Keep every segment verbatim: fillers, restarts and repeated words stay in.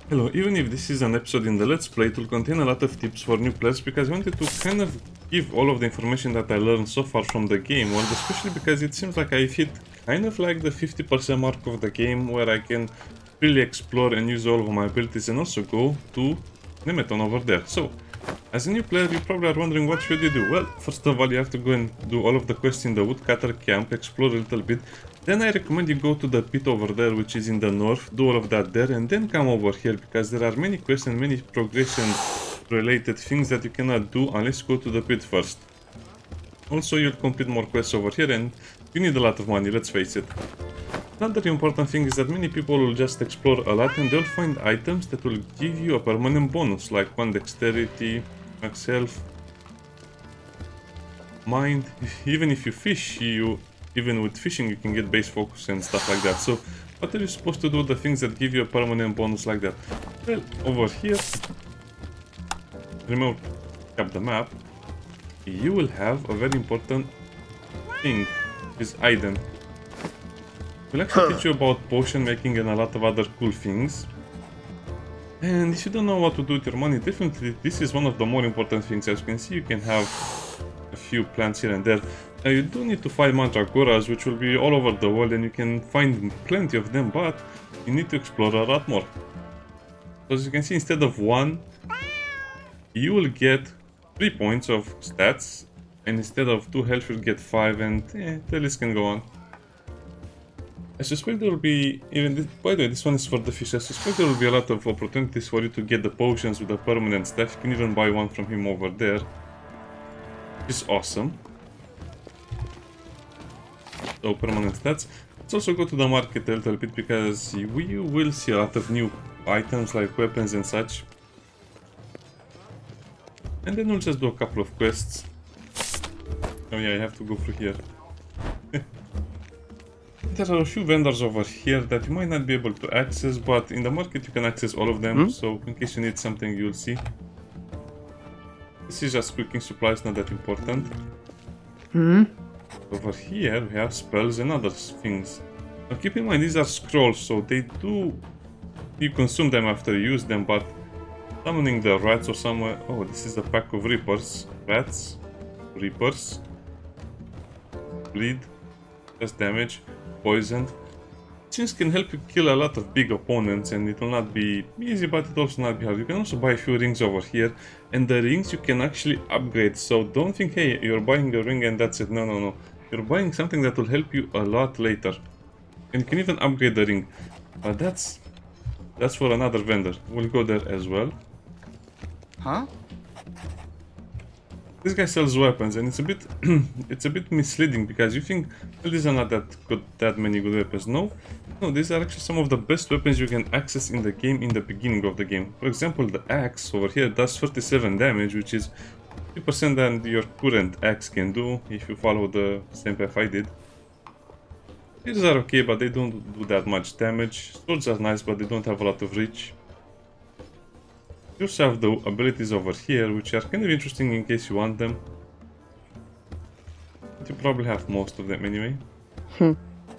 Hello, even if this is an episode in the Let's Play, it will contain a lot of tips for new players because I wanted to kind of give all of the information that I learned so far from the game world, especially because it seems like I've hit kind of like the fifty percent mark of the game where I can really explore and use all of my abilities and also go to Nemeton over there. So, as a new player, you probably are wondering what should you do? Well, first of all, you have to go and do all of the quests in the Woodcutter camp, explore a little bit. Then I recommend you go to the pit over there, which is in the north, do all of that there, and then come over here, because there are many quests and many progression-related things that you cannot do unless you go to the pit first. Also, you'll complete more quests over here, and you need a lot of money, let's face it. Another important thing is that many people will just explore a lot and they'll find items that will give you a permanent bonus, like one dexterity, max health, mind. Even if you fish, you even with fishing you can get base focus and stuff like that. So what are you supposed to do, the things that give you a permanent bonus like that? Well, over here, remove up the map, you will have a very important thing, this item. We'll actually teach you about potion making and a lot of other cool things. And if you don't know what to do with your money, definitely this is one of the more important things. As you can see, you can have a few plants here and there. Now you do need to find mandragoras, which will be all over the world, and you can find plenty of them, but you need to explore a lot more. So as you can see, instead of one, you will get three points of stats, and instead of two health, you'll get five, and eh, the list can go on. I suspect there will be, even this, by the way, this one is for the fish. I suspect there will be a lot of opportunities for you to get the potions with the permanent stuff. You can even buy one from him over there. It's awesome. So, permanent stats. Let's also go to the market a little bit because we will see a lot of new items like weapons and such. And then we'll just do a couple of quests. Oh yeah, I have to go through here. There are a few vendors over here that you might not be able to access, but in the market you can access all of them, mm-hmm. So in case you need something, you'll see. This is just cooking supplies, not that important. Hmm. Over here we have spells and other things. Now keep in mind, these are scrolls, so they do... you consume them after you use them, but summoning the rats or somewhere... oh, this is a pack of reapers. Rats. Reapers. Bleed. Just damage. Poisoned. Things can help you kill a lot of big opponents, and it will not be easy, but it also not be hard. You can also buy a few rings over here, and the rings you can actually upgrade. So don't think, hey, you're buying a ring and that's it. No, no, no. You're buying something that will help you a lot later. And you can even upgrade the ring. But that's that's for another vendor. We'll go there as well. Huh? This guy sells weapons, and it's a bit it's a bit misleading because you think, well, these are not that good, that many good weapons. No, no, these are actually some of the best weapons you can access in the game in the beginning of the game. For example, the axe over here does thirty-seven damage, which is fifty percent than your current axe can do if you follow the same path I did. These are okay, but they don't do that much damage. Swords are nice, but they don't have a lot of reach. You also have the abilities over here, which are kind of interesting in case you want them. But you probably have most of them anyway. Hmm.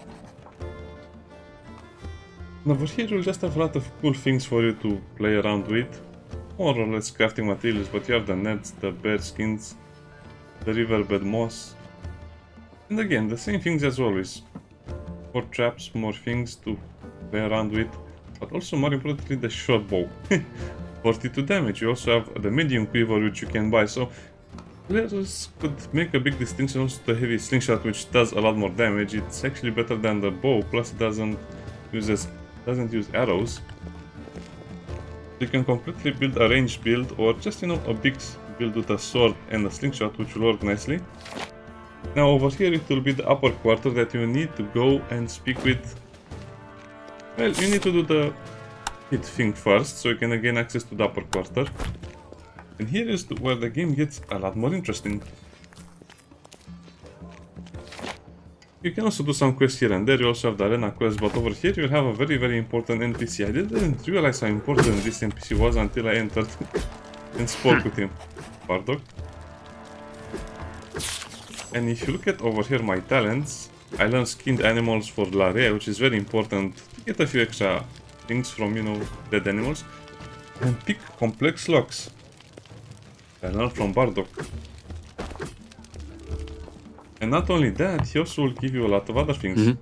And over here you'll just have a lot of cool things for you to play around with. More or less crafting materials, but you have the nets, the bear skins, the riverbed moss. And again, the same things as always. More traps, more things to play around with. But also, more importantly, the short bow. forty-two damage. You also have the medium quiver, which you can buy. So players could make a big distinction also to the heavy slingshot, which does a lot more damage. It's actually better than the bow, plus it doesn't uses doesn't use arrows. You can completely build a ranged build, or just, you know, a big build with a sword and a slingshot, which will work nicely. Now over here it will be the upper quarter that you need to go and speak with. Well, you need to do the hit thing first, so you can gain access to the upper quarter. And here is where the game gets a lot more interesting. You can also do some quests here and there. You also have the arena quest, but over here you have a very very important N P C. I didn't realize how important this N P C was until I entered and spoke with him. Bardock. And if you look at over here my talents, I learned skinned animals for Larea, which is very important to get a few extra things from, you know, dead animals. And pick complex locks. I learned from Bardock. And not only that, he also will give you a lot of other things. Mm-hmm.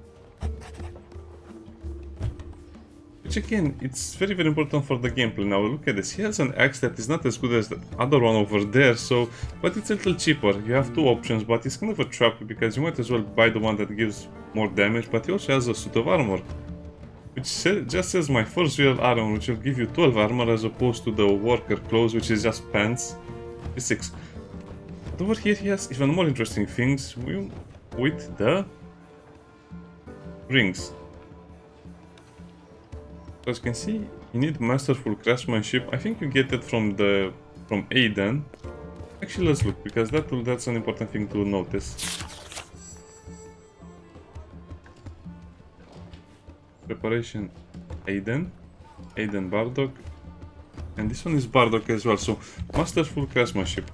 Which again, it's very very important for the gameplay. Now look at this, he has an axe that is not as good as the other one over there, so, but it's a little cheaper. You have two options, but it's kind of a trap because you might as well buy the one that gives more damage, but he also has a suit of armor. Which say, just says my first real armor, which will give you twelve armor as opposed to the worker clothes, which is just pants. It's six. But over here he has even more interesting things with the rings. As you can see, you need masterful craftsmanship. I think you get it from the from Aiden. Actually, let's look, because that will, that's an important thing to notice. Preparation Aiden, Aiden Bardock, and this one is Bardock as well. So masterful craftsmanship.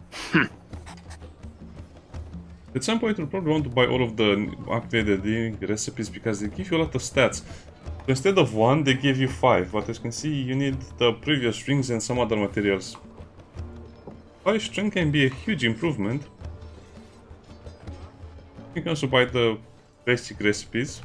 At some point, you'll probably want to buy all of the upgraded recipes because they give you a lot of stats. So instead of one, they give you five, but as you can see, you need the previous rings and some other materials. Five strength can be a huge improvement. You can also buy the basic recipes.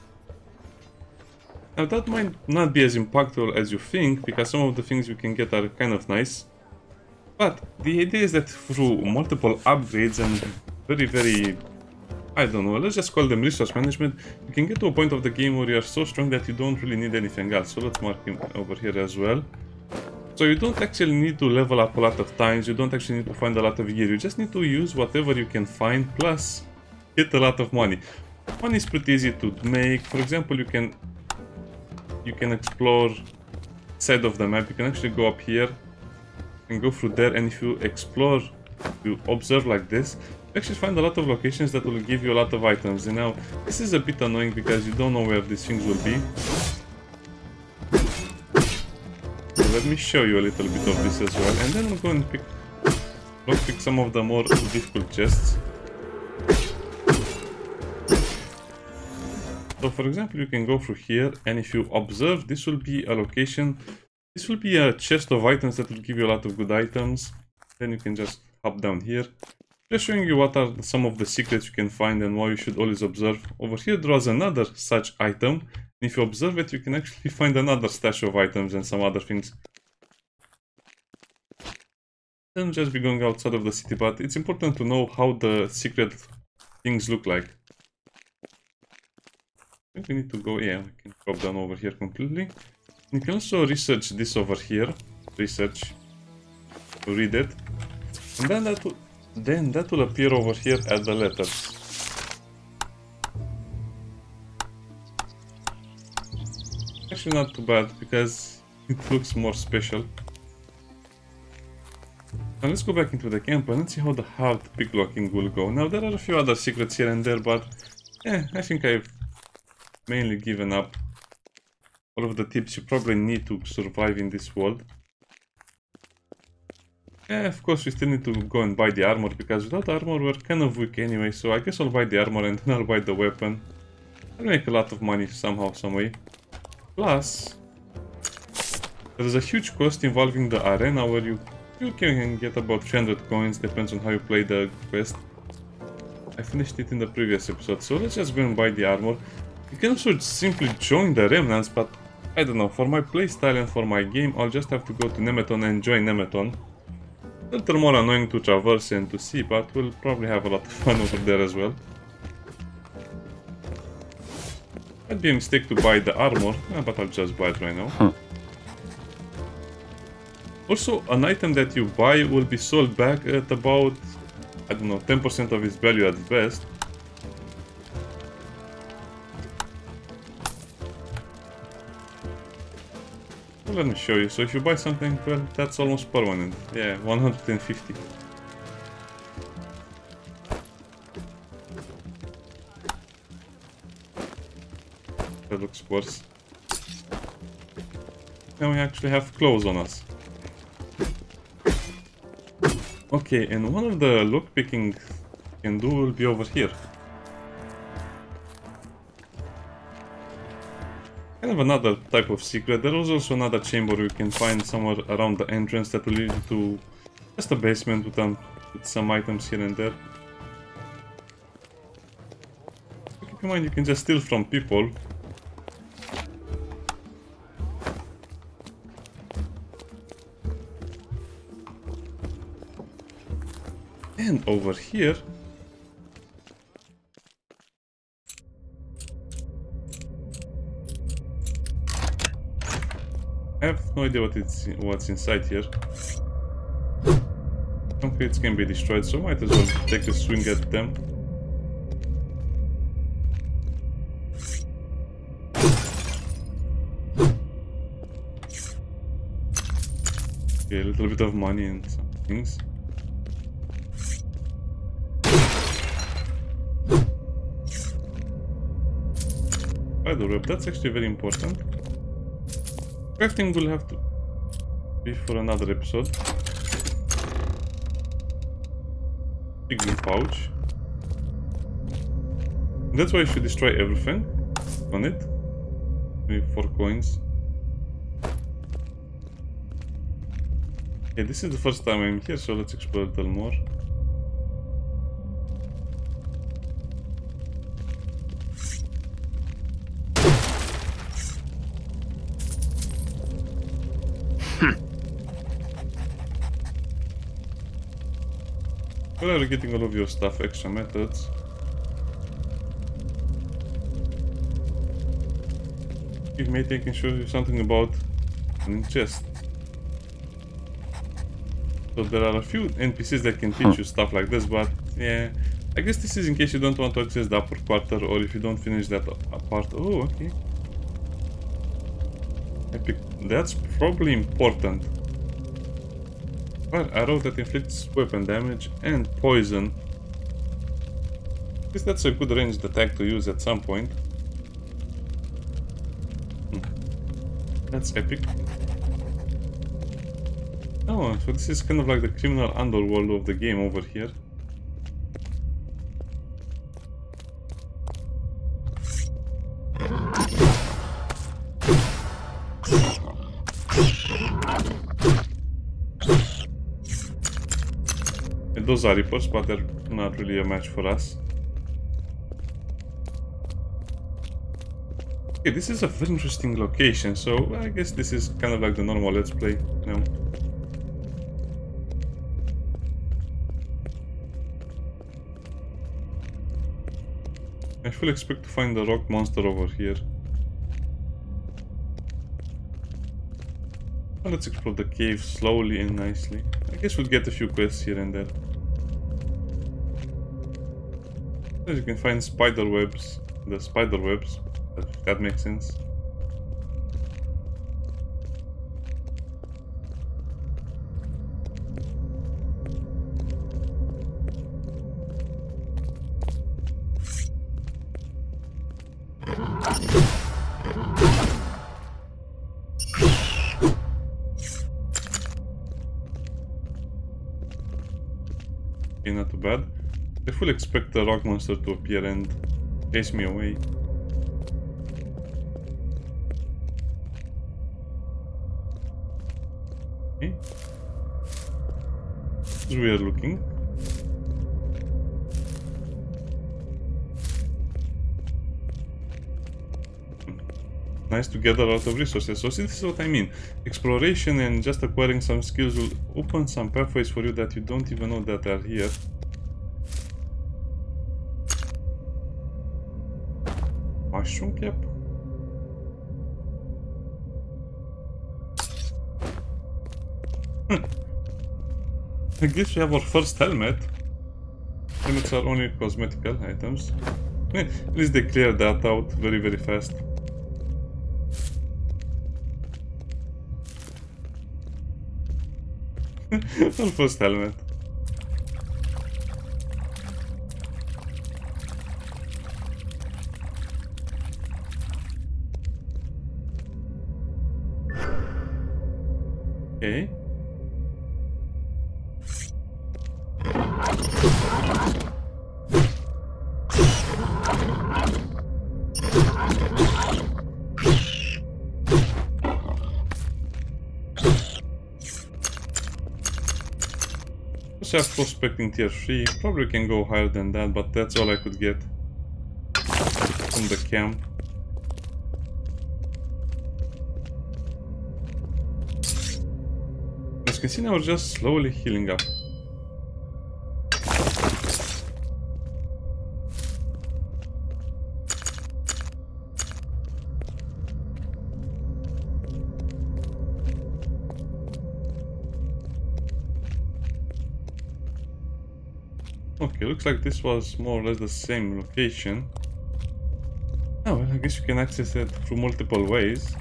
Now that might not be as impactful as you think, because some of the things you can get are kind of nice. But the idea is that through multiple upgrades and very very, I don't know, let's just call them resource management, you can get to a point of the game where you are so strong that you don't really need anything else. So let's mark him over here as well. So you don't actually need to level up a lot of times, you don't actually need to find a lot of gear, you just need to use whatever you can find, plus get a lot of money. Money is pretty easy to make. For example, you can you can explore side of the map, you can actually go up here and go through there, and if you explore, you observe like this, you actually find a lot of locations that will give you a lot of items. And now this is a bit annoying because you don't know where these things will be. So let me show you a little bit of this as well, and then we'll go and pick let's pick some of the more difficult chests. So for example, you can go through here, and if you observe, this will be a location, this will be a chest of items that will give you a lot of good items. Then you can just hop down here, just showing you what are some of the secrets you can find and why you should always observe. Over here draws another such item, and if you observe it, you can actually find another stash of items and some other things. Then just be going outside of the city, but it's important to know how the secret things look like. I think we need to go, yeah, we can drop down over here completely. You can also research this over here, research, to read it, and then that will, then that will appear over here at the letters. Actually not too bad, because it looks more special. Now let's go back into the camp and let's see how the hard picklocking will go. Now there are a few other secrets here and there, but yeah, I think I've mainly given up all of the tips you probably need to survive in this world. Yeah, of course we still need to go and buy the armor, because without armor we're kind of weak anyway, so I guess I'll buy the armor and then I'll buy the weapon. I'll make a lot of money somehow, some way. Plus, there's a huge cost involving the arena where you, you can get about three hundred coins, depends on how you play the quest. I finished it in the previous episode, so let's just go and buy the armor. You can also simply join the remnants, but I don't know, for my playstyle and for my game, I'll just have to go to Nemeton and join Nemeton. A little more annoying to traverse and to see, but we'll probably have a lot of fun over there as well. Might be a mistake to buy the armor, yeah, but I'll just buy it right now. Huh. Also, an item that you buy will be sold back at about, I don't know, ten percent of its value at best. Let me show you. So if you buy something, well, that's almost permanent. Yeah, one hundred fifty. That looks worse. Now we actually have clothes on us. Okay, and one of the lockpicking you can do will be over here. kind of another type of secret. There was also another chamber you can find somewhere around the entrance that will lead you to just a basement with, um, with some items here and there. Keep in mind you can just steal from people. And over here I have no idea what it's what's inside here. Some crates can be destroyed, so might as well take a swing at them. Okay, a little bit of money and some things. Spider web, that's actually very important. Crafting will have to be for another episode. Big pouch. That's why you should destroy everything on it. Maybe four coins. Okay, this is the first time I'm here, so let's explore a little more. Where are you getting all of your stuff? Extra methods. If maybe I can show you something about an chest. So there are a few N P Cs that can teach you stuff like this, but yeah, I guess this is in case you don't want to access the upper quarter or if you don't finish that part. Oh, okay. Epic. That's probably important. Fire arrow that inflicts weapon damage and poison. I guess that's a good ranged attack to use at some point. Hmm. That's epic. Oh, so this is kind of like the criminal underworld of the game over here. Those are Reapers, but they're not really a match for us. Okay, this is a very interesting location, so I guess this is kind of like the normal Let's Play, you know. I fully expect to find the rock monster over here. Well, let's explore the cave slowly and nicely. I guess we'll get a few quests here and there. As you can find spider webs, the spider webs, if that makes sense. Okay, not too bad. I fully expect the rock monster to appear and chase me away. Okay. This is weird looking. Nice to gather a lot of resources. So see, this is what I mean. Exploration and just acquiring some skills will open some pathways for you that you don't even know that are here. Mushroom cap? I guess we have our first helmet. Helmets are only cosmetical items. At least they cleared that out very very fast. Our first helmet. Okay. also have prospecting tier three. Probably can go higher than that, but that's all I could get from the camp. As you can see now, we're just slowly healing up. Okay, looks like this was more or less the same location. Oh, well, I guess you can access it through multiple ways.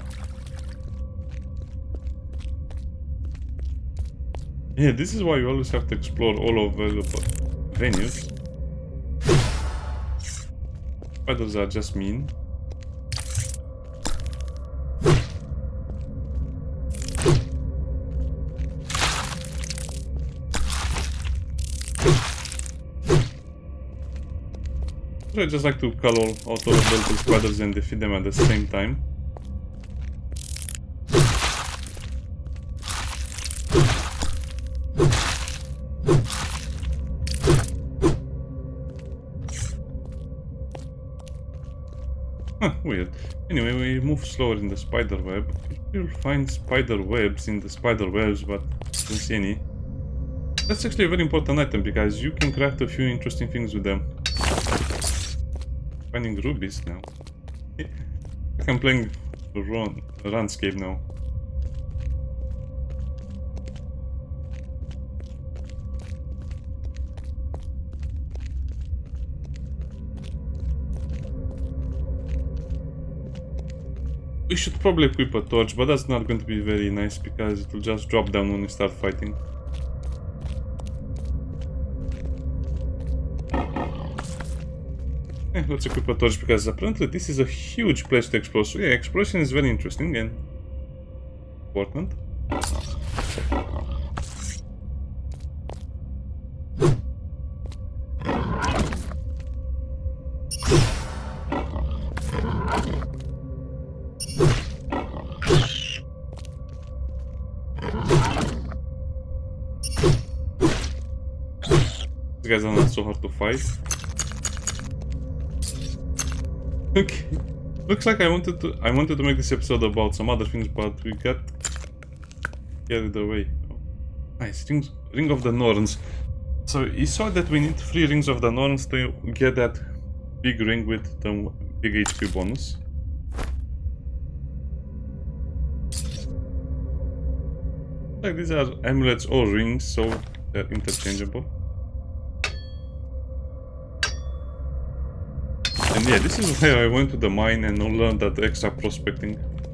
Yeah, this is why you always have to explore all available venues. Spiders are just mean. I just like to call all auto-available spiders and defeat them at the same time. Huh, weird. Anyway, we move slower in the spider web. You'll find spider webs in the spider webs, but I don't see any. That's actually a very important item because you can craft a few interesting things with them. Finding rubies now. I'm playing run Runescape now. We should probably equip a torch, but that's not going to be very nice because it will just drop down when we start fighting. Eh, let's equip a torch because apparently this is a huge place to explore. So yeah, exploration is very interesting and important. These guys are not so hard to fight. Okay. Looks like I wanted to I wanted to make this episode about some other things, but we got carried away. Oh, nice. Rings, Ring of the Norns. So you saw that we need three Rings of the Norns to get that big ring with the big H P bonus. Like these are amulets or rings, so they're interchangeable. And yeah, this is why I went to the mine and learned that extra prospecting.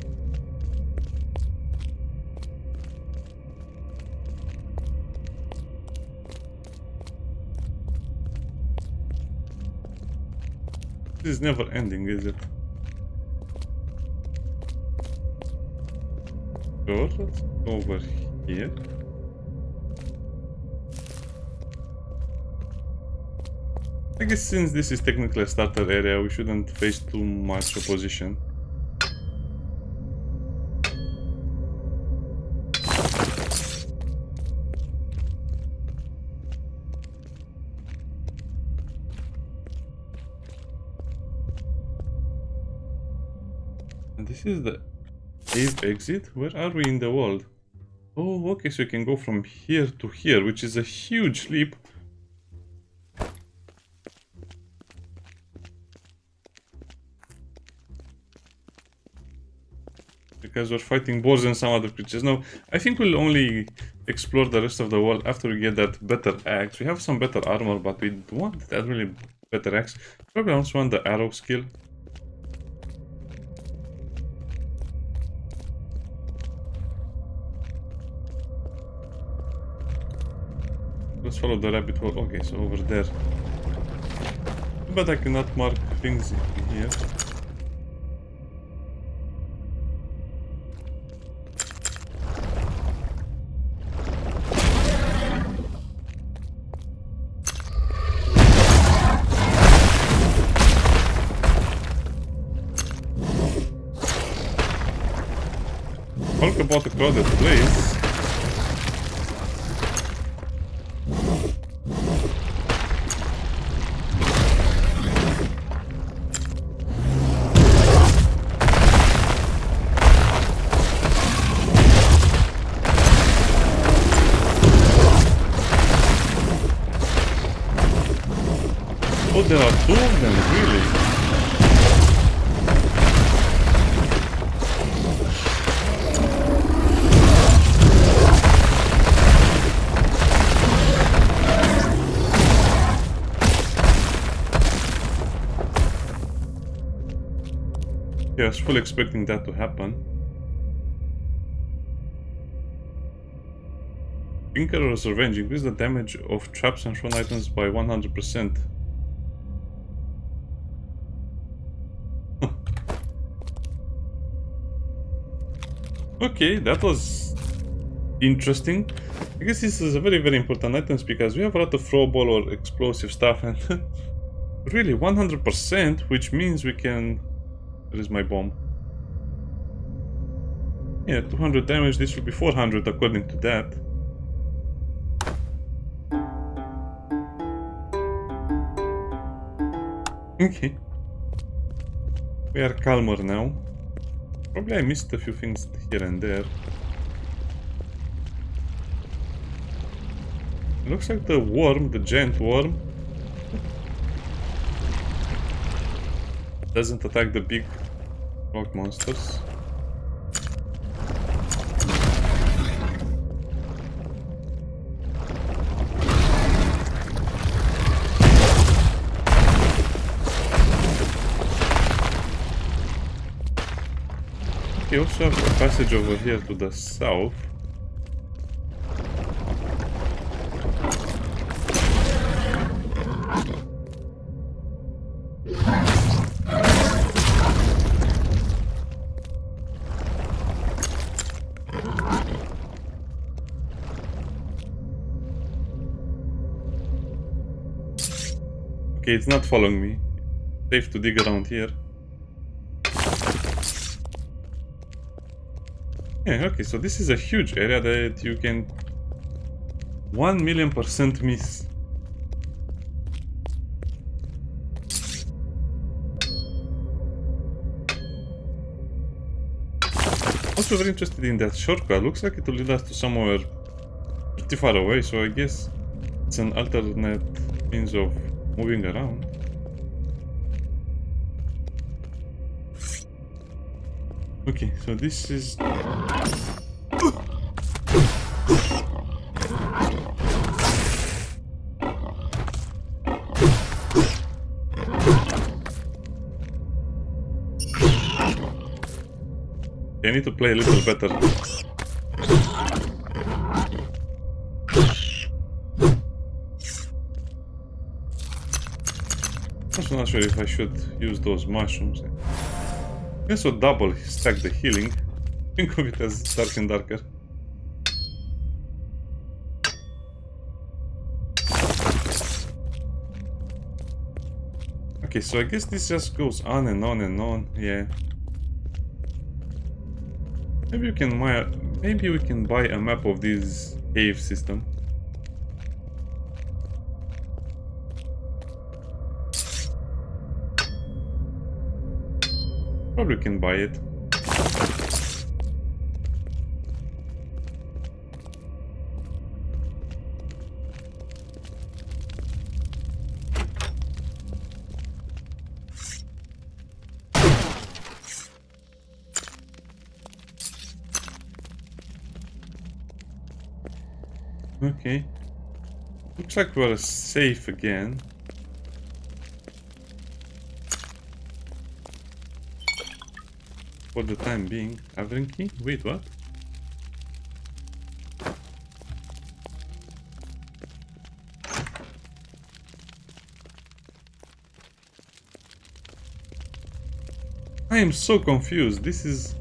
This is never ending, is it? Sure, let's go over here. I guess since this is technically a starter area, we shouldn't face too much opposition. And this is the cave exit? Where are we in the world? Oh, okay, so you can go from here to here, which is a huge leap. Because we're fighting boars and some other creatures. No, I think we'll only explore the rest of the world after we get that better axe. We have some better armor, but we want that really better axe. Probably also want the arrow skill. Let's follow the rabbit hole. Okay, so over there. But I cannot mark things here. Talk about a crowded place. there are two of them, really? Yeah, I was fully expecting that to happen. Tinkerer's Revenge. Increase the damage of traps and thrown items by one hundred percent. Huh. Okay, that was interesting. I guess this is a very very important items because we have a lot of throwable or explosive stuff and really one hundred percent, which means we can... Where is my bomb? Yeah, two hundred damage, this will be four hundred according to that. Okay. We are calmer now. Probably I missed a few things here and there. It looks like the worm, the giant worm, doesn't attack the big rock monsters. We also have a passage over here to the south. Okay, it's not following me. Safe to dig around here. Yeah, okay, so this is a huge area that you can one million percent miss. Also very interested in that shortcut. Looks like it will lead us to somewhere pretty far away, so I guess it's an alternate means of moving around. Okay, so this is... I need to play a little better. Also not sure if I should use those mushrooms. I guess I'll double stack the healing. Think of it as dark and darker. Okay, so I guess this just goes on and on and on, yeah. Maybe you can buy, maybe we can buy a map of this cave system. Probably can buy it. Okay. Looks like we're safe again. For the time being. Having key? Wait, what? I am so confused. This is...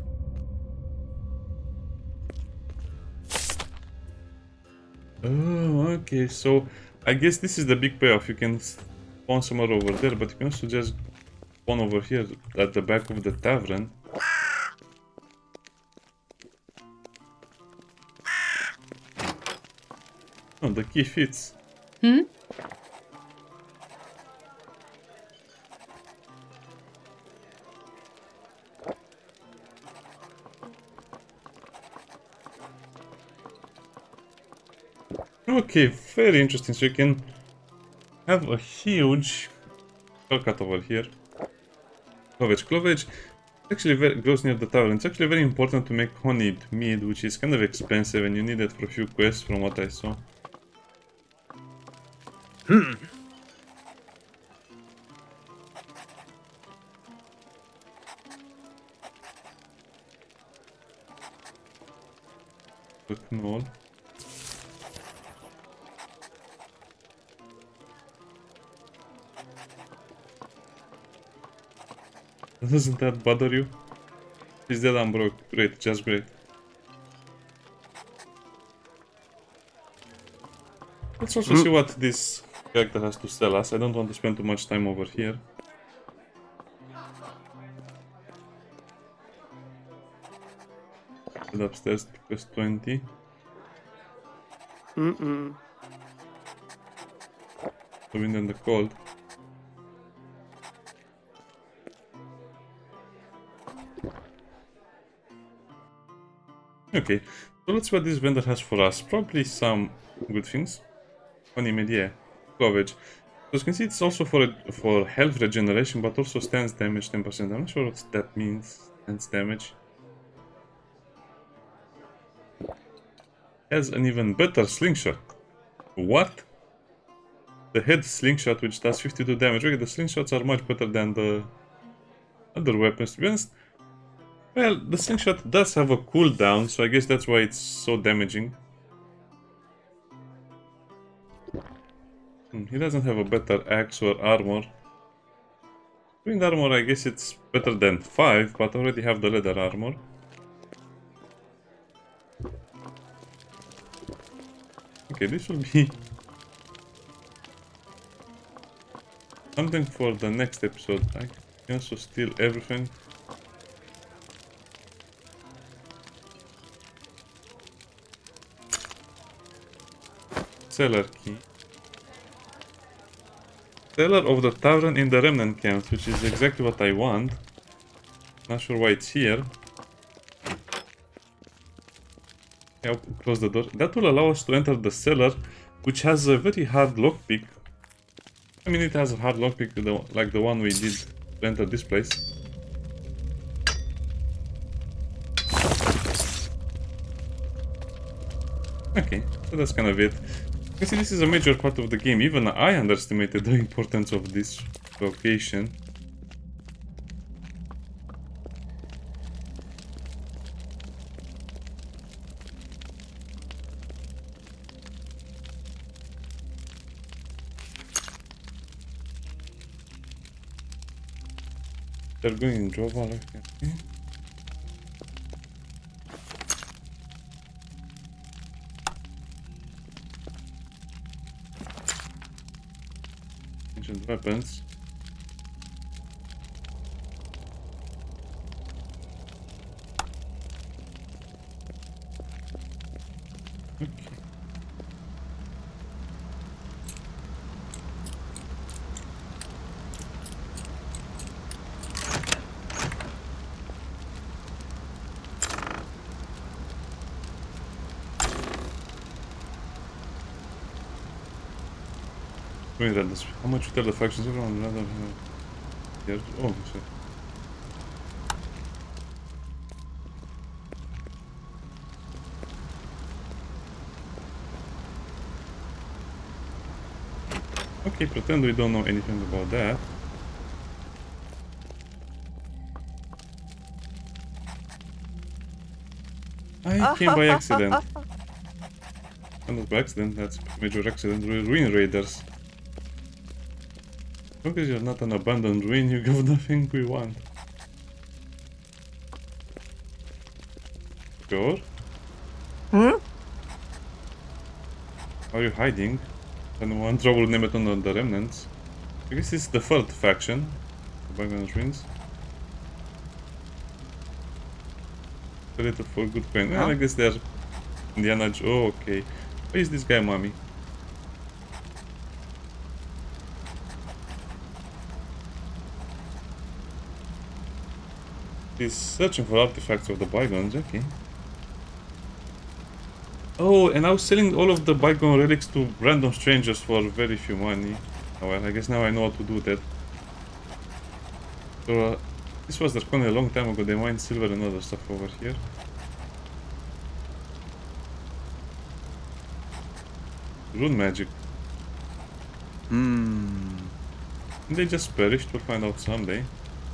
Oh, okay. So, I guess this is the big payoff. You can spawn somewhere over there, but you can also just spawn over here at the back of the tavern. Oh, the key fits. Hmm? Okay, very interesting. So you can have a huge shortcut over here. Clovage. Clovage actually very, grows near the tower. And it's actually very important to make honeyed mead, which is kind of expensive, and you need it for a few quests from what I saw. Hmm. The knoll. Doesn't that bother you? Is that I'm broke? Great, just great. Let's also mm. see what this character has to sell us. I don't want to spend too much time over here. Head upstairs to quest twenty. Mm-mm. The wind and the cold. Okay, so let's see what this vendor has for us. Probably some good things. Honey mead, yeah. Clovage. So as you can see, it's also for for health regeneration, but also stance damage ten percent. I'm not sure what that means. Stance damage. Has an even better slingshot. What? The head slingshot, which does fifty-two damage. Okay, the slingshots are much better than the other weapons, to be honest. Well, the slingshot does have a cooldown, so I guess that's why it's so damaging. Hmm, he doesn't have a better axe or armor. Winged armor, I guess it's better than five, but I already have the leather armor. Okay, this will be something for the next episode. I can also steal everything. Cellar key. Cellar of the Tavern in the Remnant Camp, which is exactly what I want. Not sure why it's here. Yeah, close the door. That will allow us to enter the cellar, which has a very hard lockpick. I mean, it has a hard lockpick like the one we did to enter this place. Okay, so that's kind of it. You can see this is a major part of the game. Even I underestimated the importance of this location. They're going in Jova, like that. Ancient weapons. Okay. How much you tell the factions everyone another here? Oh shit. Okay, pretend we don't know anything about that. I came by accident. And not by accident, that's major accident. Ruin raiders. As long as you're not an abandoned ruin, you got nothing we want. Sure. Hmm? Are you hiding? And one trouble Nemeton on the remnants. I guess it's the third faction. The Bygone Ruins. Ready for good coin. Well, I guess they're Indiana Jones. Oh, okay. Where is this guy, mommy? He's searching for artifacts of the bygones, okay. Oh, and I was selling all of the bygone relics to random strangers for very few money. Oh well, I guess now I know how to do that. So, uh, this was Draconia a long time ago. They mined silver and other stuff over here. Rune magic. Hmm. They just perished. We'll find out someday.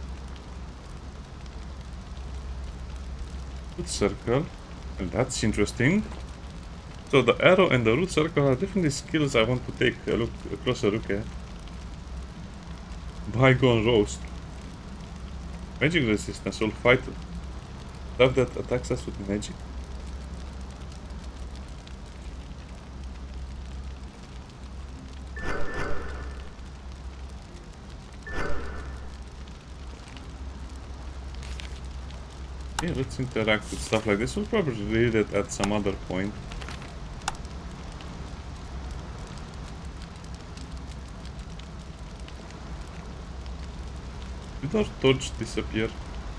Root circle. And that's interesting. So the arrow and the root circle are definitely skills I want to take a look, a closer look at. Bygone roast. Magic resistance. We'll fight stuff that attacks us with magic. Yeah, let's interact with stuff like this. We'll probably read it at some other point. Did our torch disappear?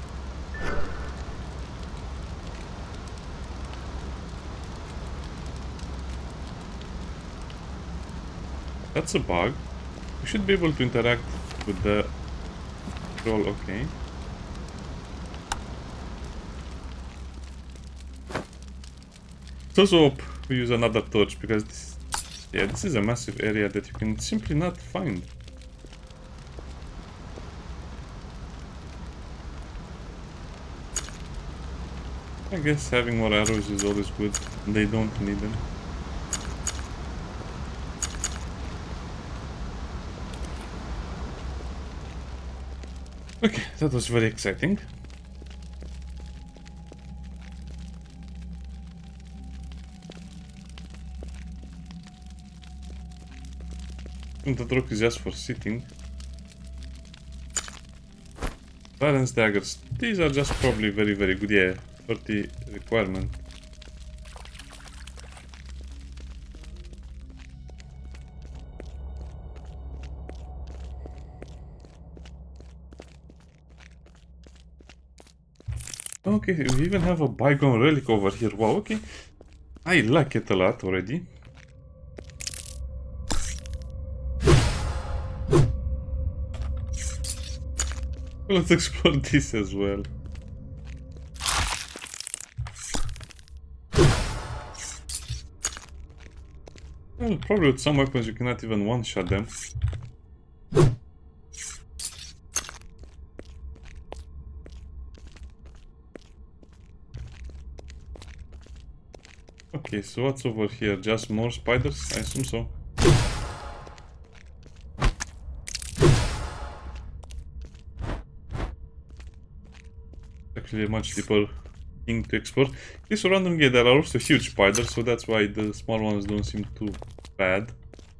That's a bug. We should be able to interact with the troll, okay. Let's also hope we use another torch because this, yeah, this is a massive area that you can simply not find. I guess having more arrows is always good. They don't need them. Okay, that was very exciting. And the rock is just for sitting. Balance daggers. These are just probably very, very good. Yeah, thirty requirement. Okay, we even have a bygone relic over here. Wow, okay. I like it a lot already. Let's explore this as well. Well, probably with some weapons you cannot even one-shot them. Okay, so what's over here? Just more spiders? I assume so. Actually a much deeper thing to explore. This random gate, there are also huge spiders, so that's why the small ones don't seem too bad.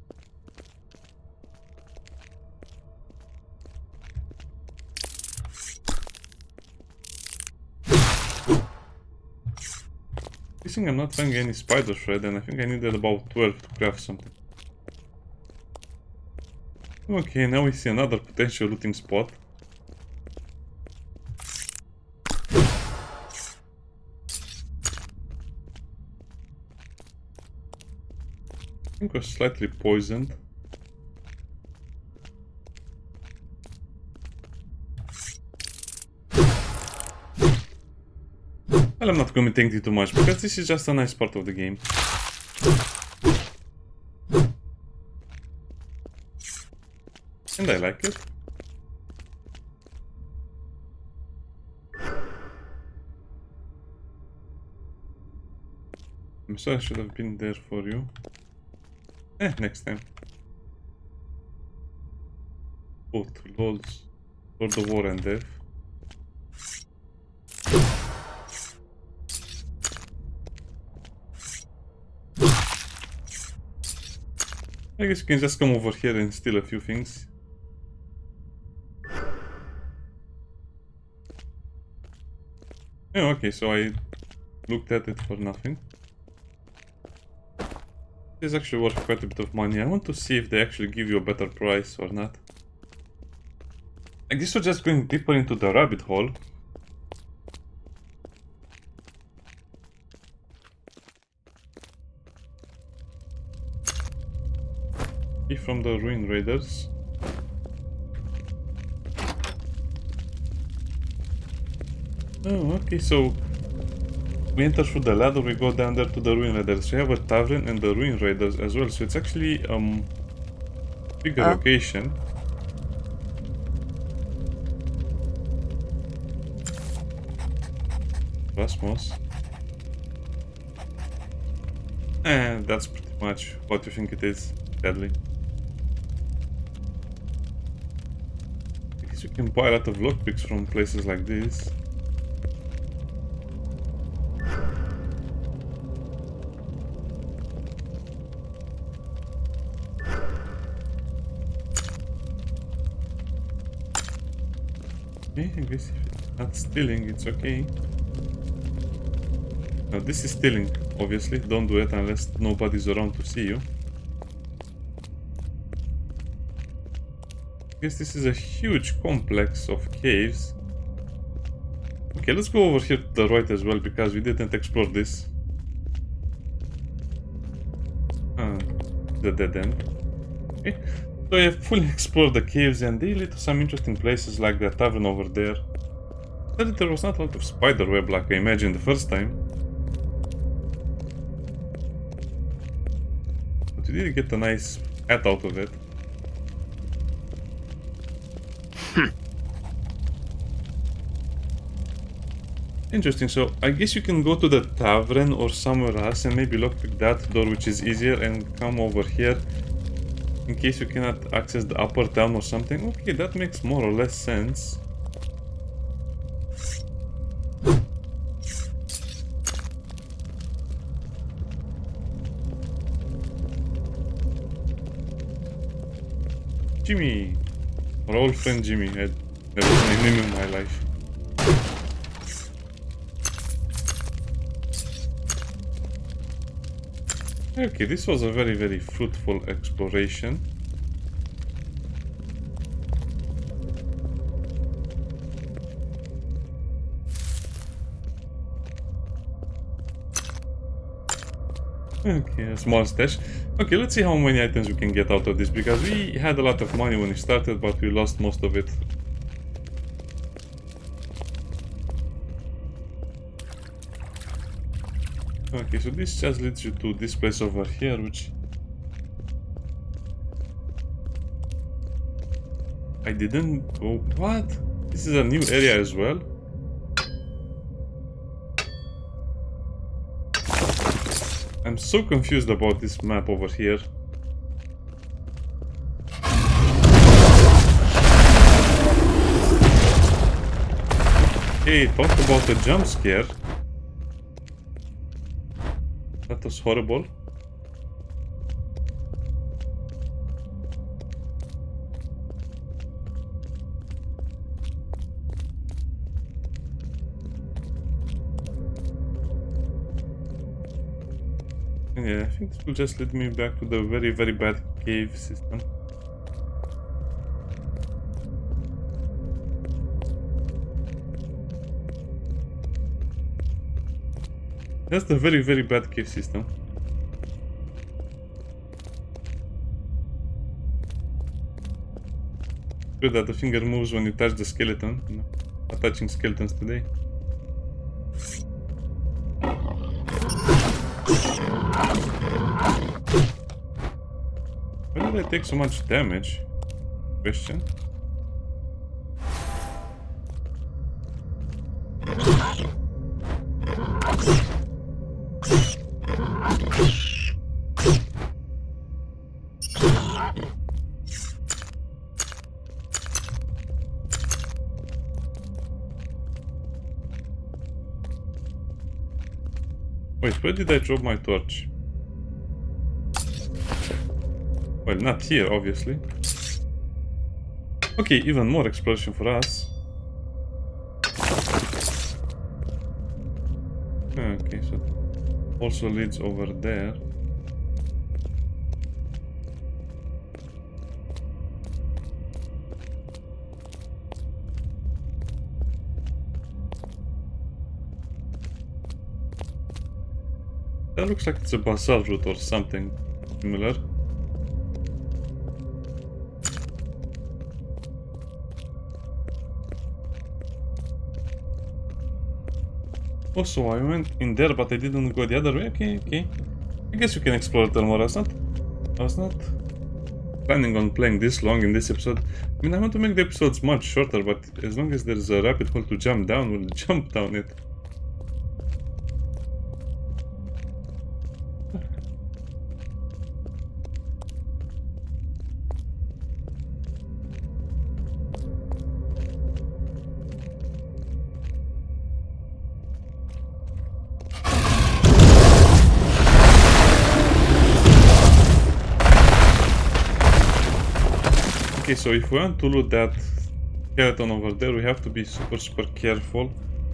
I think I'm not finding any spider shred, and I think I needed about twelve to craft something. Okay, now we see another potential looting spot. I think we're slightly poisoned. Well, I'm not commenting too much because this is just a nice part of the game. And I like it. I'm sorry I should have been there for you. Eh, next time. Both lols for the war and death. I guess you can just come over here and steal a few things. Oh, okay, so I looked at it for nothing. This is actually worth quite a bit of money. I want to see if they actually give you a better price or not. I guess we're just going deeper into the rabbit hole. From the Ruin Raiders. Oh, okay, so we enter through the ladder, we go down there to the Ruin Raiders. We have a tavern and the Ruin Raiders as well, so it's actually um bigger Huh? location. Rasmus. And that's pretty much what you think it is, sadly. I guess you can buy a lot of lockpicks from places like this. Okay, I guess if it's not stealing, it's okay. Now this is stealing, obviously. Don't do it unless nobody's around to see you. I guess this is a huge complex of caves. Okay, let's go over here to the right as well, because we didn't explore this. Ah, the dead end. Okay. So I have fully explored the caves and they lead to some interesting places like the tavern over there. Sadly, there was not a lot of spider web like I imagined the first time. But we did get a nice hat out of it. Interesting, so I guess you can go to the tavern or somewhere else and maybe lockpick that door, which is easier, and come over here in case you cannot access the upper town or something. Okay, that makes more or less sense. Jimmy! Our old friend Jimmy. I'd never seen him in my life. Okay, this was a very, very fruitful exploration. Okay, a small stash. Okay, let's see how many items we can get out of this, because we had a lot of money when we started, but we lost most of it. Okay, so this just leads you to this place over here, which I didn't go. What? This is a new area as well? I'm so confused about this map over here. Hey, talk about a jump scare. That was horrible. Yeah, I think this will just lead me back to the very, very bad cave system. That's the very, very bad cave system. Good that the finger moves when you touch the skeleton. No, not touching skeletons today. Why did I take so much damage? Question. Wait, where did I drop my torch? Well, not here, obviously. Okay, even more exploration for us. Okay, so also leads over there. That looks like it's a basalt route or something similar. Also, I went in there, but I didn't go the other way. Okay, okay. I guess we can explore it more. I was not... I was not planning on playing this long in this episode. I mean, I want to make the episodes much shorter, but as long as there's a rabbit hole to jump down, we'll jump down it. Okay, so if we want to loot that skeleton over there, we have to be super, super careful.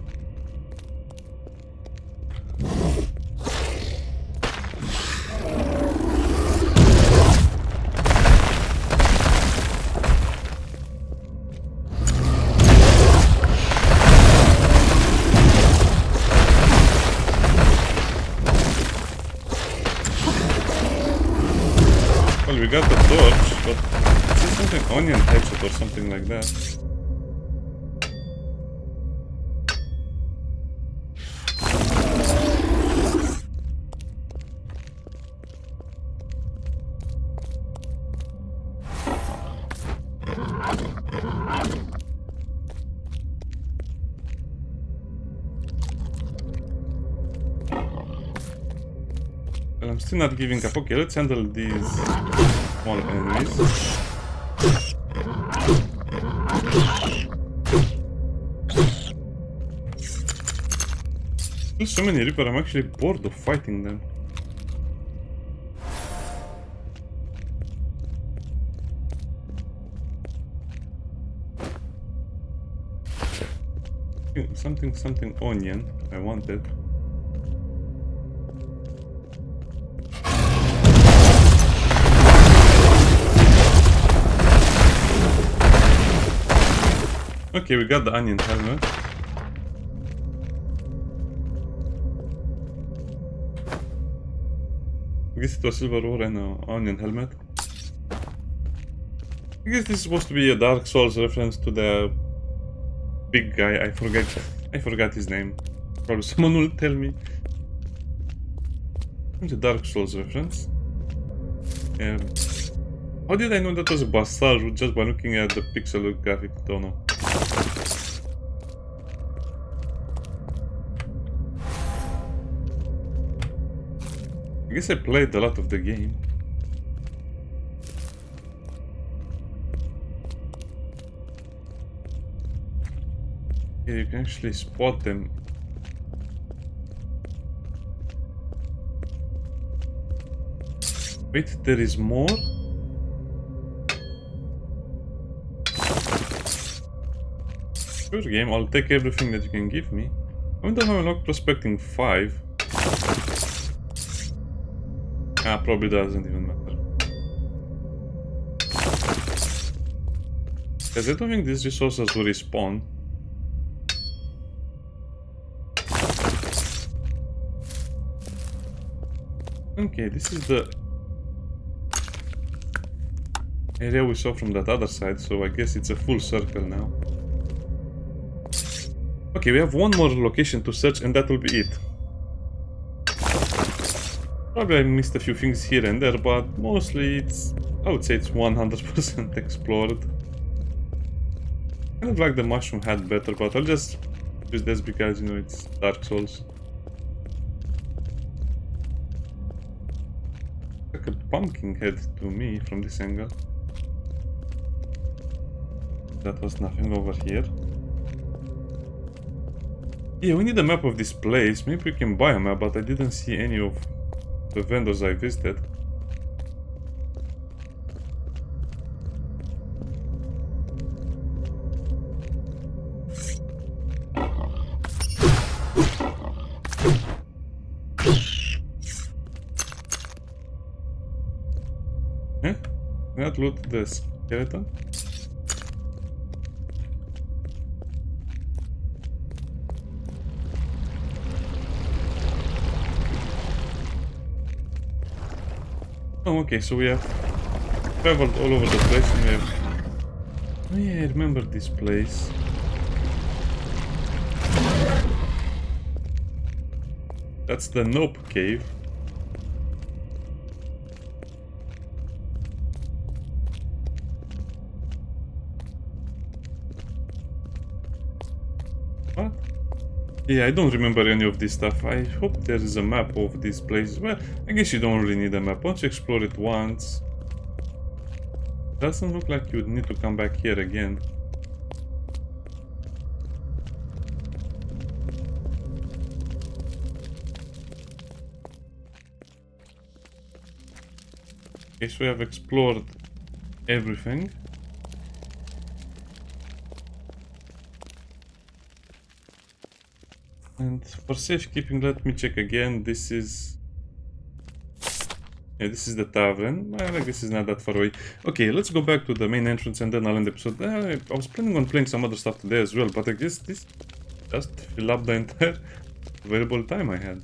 Well, we got the torch, but something onion headshot or something like that. Well, I'm still not giving up. Okay, let's handle these small enemies. There's so many Reaper, I'm actually bored of fighting them. Something, something onion, I wanted. Okay, we got the onion helmet. I guess it was silver ore and an onion helmet. I guess this is supposed to be a Dark Souls reference to the big guy. I forget. I forgot his name. Probably someone will tell me. It's a Dark Souls reference. Um, how did I know that was a Basal just by looking at the pixel graphic? Don't know. I guess I played a lot of the game. Yeah, you can actually spot them. Wait, there is more? Sure game, I'll take everything that you can give me. I wonder how I unlock prospecting five. Ah, probably doesn't even matter. Because I don't think these resources will respawn. Okay, this is the area we saw from that other side, so I guess it's a full circle now. Okay, we have one more location to search and that will be it. Probably I missed a few things here and there, but mostly it's... I would say it's one hundred percent explored. Kind of like the mushroom head better, but I'll just use this because, you know, it's Dark Souls. Like a pumpkin head to me from this angle. That was nothing over here. Yeah, we need a map of this place. Maybe we can buy a map, but I didn't see any of the vendors I visited. Eh? Not loot the skeleton? Oh, okay, so we have traveled all over the place and we have... Oh yeah, I remember this place. That's the Nope Cave. What? Yeah, I don't remember any of this stuff. I hope there is a map of these places. Well, I guess you don't really need a map. Once you explore it once, doesn't look like you would need to come back here again. Okay, so we have explored everything. And for safekeeping, let me check again. This is... Yeah, this is the tavern. Well, like this is not that far away. Okay, let's go back to the main entrance and then I'll end the episode. Uh, I was planning on playing some other stuff today as well, but I guess this just fill up the entire available time I had.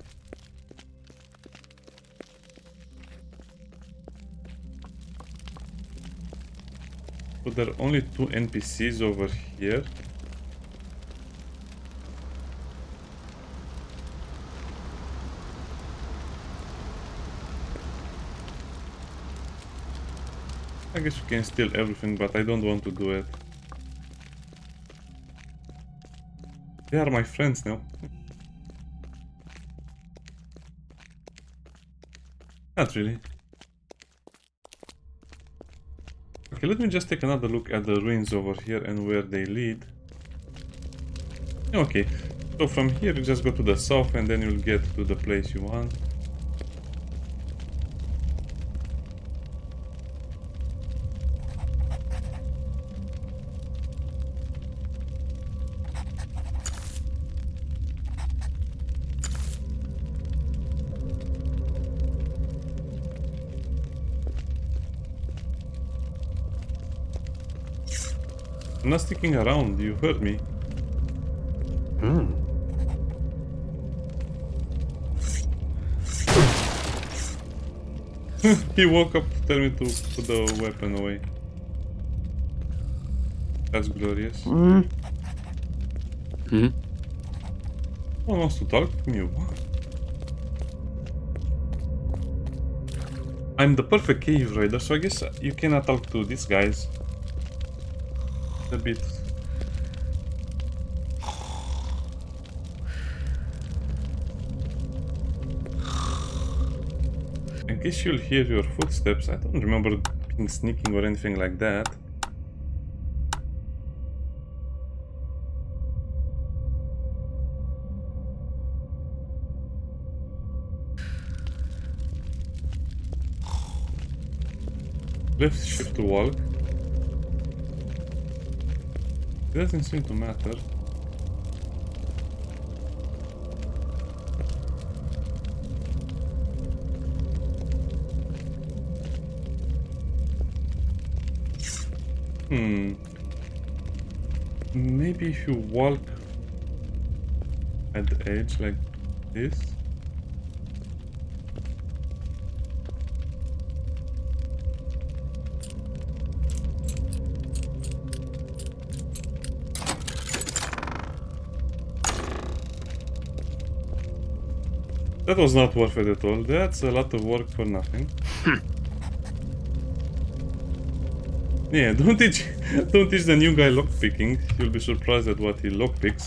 So there are only two N P Cs over here. I guess you can steal everything, but I don't want to do it. They are my friends now. Not really. Okay, let me just take another look at the ruins over here and where they lead. Okay, so from here you just go to the south and then you'll get to the place you want. I'm not sticking around, you heard me. Hmm. He woke up to tell me to put the weapon away. That's glorious. Hmm. Hmm. One wants to talk to me. What? I'm the perfect cave raider, so I guess you cannot talk to these guys. A bit. I guess you'll hear your footsteps. I don't remember being sneaking or anything like that. Left shift to walk. It doesn't seem to matter. Hmm. Maybe if you walk at the edge like this. That was not worth it at all. That's a lot of work for nothing. Yeah, don't teach don't teach the new guy lockpicking. You'll be surprised at what he lockpicks.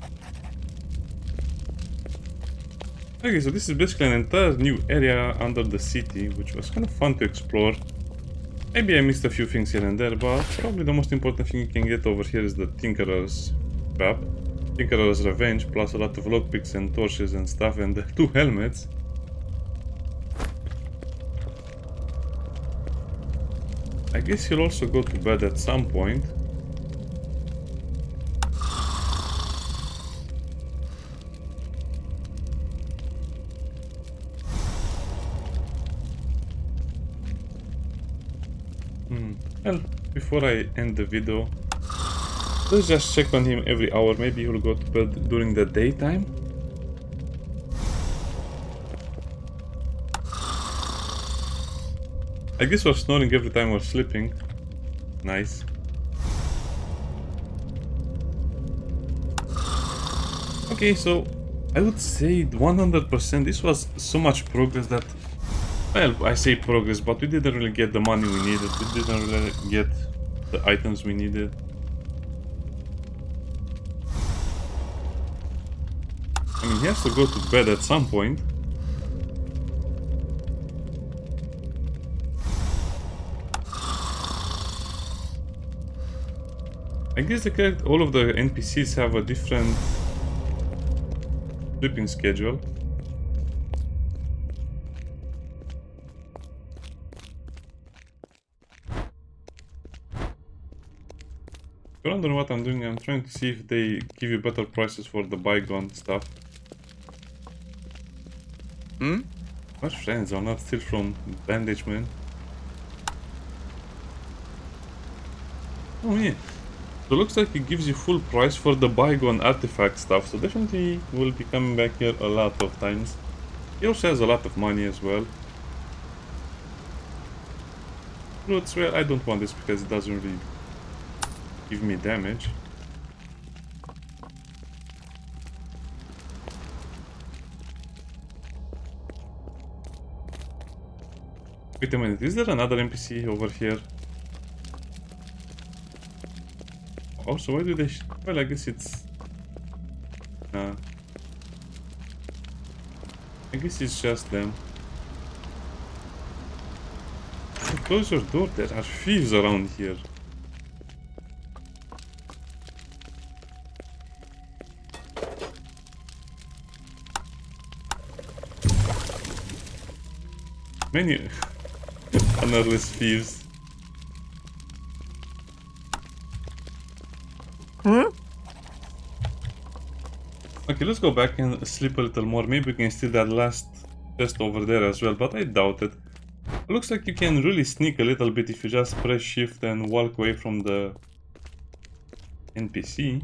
Okay, so this is basically an entire new area under the city, which was kind of fun to explore. Maybe I missed a few things here and there, but probably the most important thing you can get over here is the Tinkerer's Trap. Tinkerer's Revenge, plus a lot of lockpicks and torches and stuff, and two helmets. I guess he'll also go to bed at some point. Hmm. Well, before I end the video, let's just check on him every hour. Maybe he'll go to bed during the daytime. I guess we're snoring every time we're sleeping. Nice. Okay, so I would say one hundred percent. This was so much progress that, well, I say progress, but we didn't really get the money we needed. We didn't really get the items we needed. I mean, he has to go to bed at some point. I guess the character, all of the N P Cs have a different sleeping schedule. If you wonder what I'm doing, I'm trying to see if they give you better prices for the bygone stuff. Hmm? My friends are not still from Bandage Man. Oh yeah. So it looks like it gives you full price for the bygone artifact stuff, so definitely will be coming back here a lot of times. He also has a lot of money as well. Roots, well, I don't want this because it doesn't really give me damage. Wait a minute, is there another N P C over here? Also, why do they... Sh well, I guess it's... Nah. I guess it's just them. Close your door, there are thieves around here. Many honorless thieves. Hmm? Okay, let's go back and sleep a little more. Maybe we can steal that last chest over there as well, but I doubt it. It looks like you can really sneak a little bit if you just press shift and walk away from the N P C.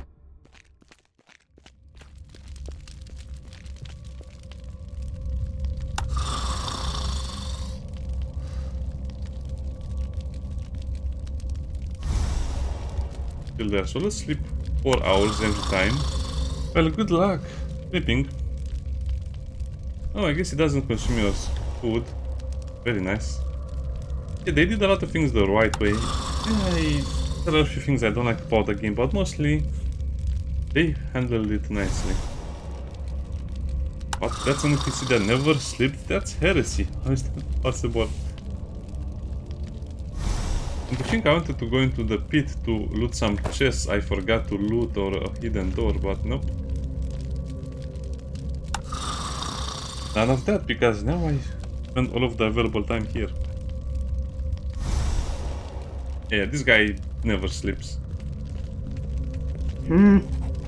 Still there, so let's sleep four hours every time. Well, good luck sleeping. Oh, I guess it doesn't consume your food. Very nice. Yeah, they did a lot of things the right way. Yeah, I, there are a few things I don't like about the game, but mostly they handled it nicely. But that's an N P C that never sleeps? That's heresy. How is that possible? And I think I wanted to go into the pit to loot some chests I forgot to loot or a hidden door, but nope. None of that, because now I spend all of the available time here. Yeah, this guy never sleeps. Hmm.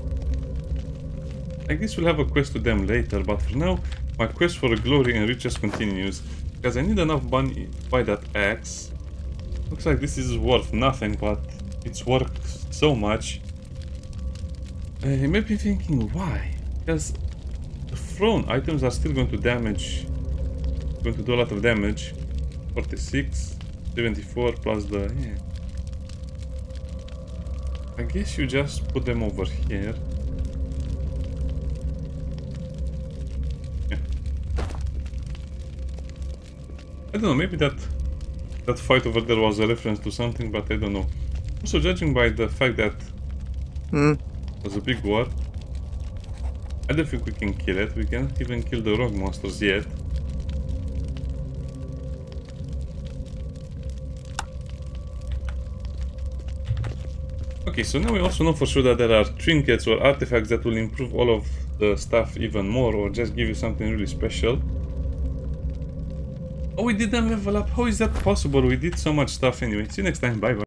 I guess we'll have a quest to them later, but for now, my quest for glory and riches continues. Because I need enough money to buy that axe. Looks like this is worth nothing, but it's worth so much. Uh, you may be thinking, why? Because the thrown items are still going to damage, going to do a lot of damage. forty-six, seventy-four plus the... yeah. I guess you just put them over here. Yeah. I don't know, maybe that that fight over there was a reference to something, but I don't know. Also, judging by the fact that Hmm. it was a big war, I don't think we can kill it. We can't even kill the rogue monsters yet. Okay, so now we also know for sure that there are trinkets or artifacts that will improve all of the stuff even more, or just give you something really special. Oh, we didn't level up. How is that possible? We did so much stuff anyway. See you next time. Bye bye.